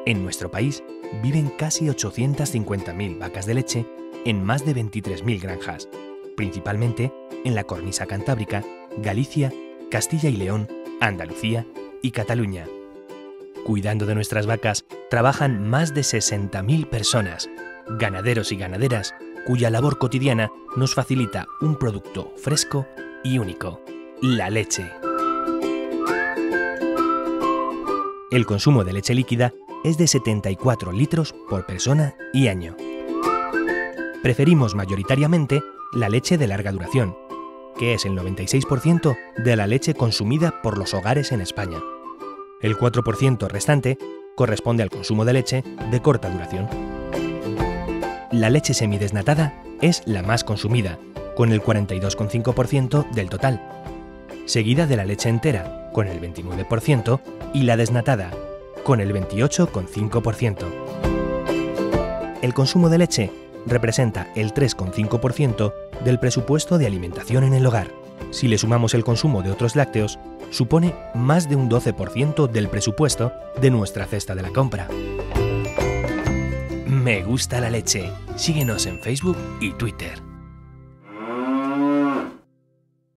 En nuestro país viven casi 850.000 vacas de leche en más de 23.000 granjas, principalmente en la cornisa cantábrica, Galicia, Castilla y León, Andalucía y Cataluña. Cuidando de nuestras vacas trabajan más de 60.000 personas, ganaderos y ganaderas, cuya labor cotidiana nos facilita un producto fresco y único: la leche. El consumo de leche líquida es de 74 litros por persona y año. Preferimos mayoritariamente la leche de larga duración, que es el 96% de la leche consumida por los hogares en España. El 4% restante corresponde al consumo de leche de corta duración. La leche semidesnatada es la más consumida, con el 42,5% del total, seguida de la leche entera, con el 29%, y la desnatada, con el 28,5%. El consumo de leche representa el 3,5% del presupuesto de alimentación en el hogar. Si le sumamos el consumo de otros lácteos, supone más de un 12% del presupuesto de nuestra cesta de la compra. Me gusta la leche. Síguenos en Facebook y Twitter.